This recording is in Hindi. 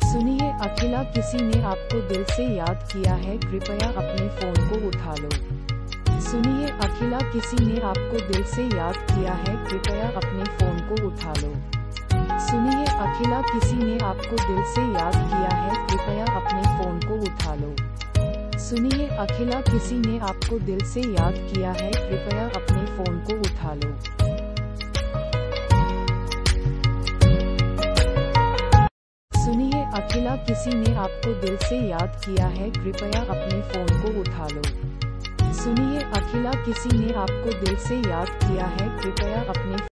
सुनिए अखिला, किसी ने आपको दिल से याद किया है, कृपया अपने फोन को उठा लो। सुनिए अखिला, किसी ने आपको दिल से याद किया है, कृपया अपने फोन को उठा लो। सुनिए अखिला, किसी ने आपको दिल से याद किया है, कृपया अपने फोन को उठा लो। सुनिए अखिला, किसी ने आपको दिल से याद किया है, कृपया अपने फोन को उठा लो। सुनिए अखिला, किसी ने आपको दिल से याद किया है, कृपया अपने फोन को उठा लो। सुनिए अखिला, किसी ने आपको दिल से याद किया है, कृपया अपने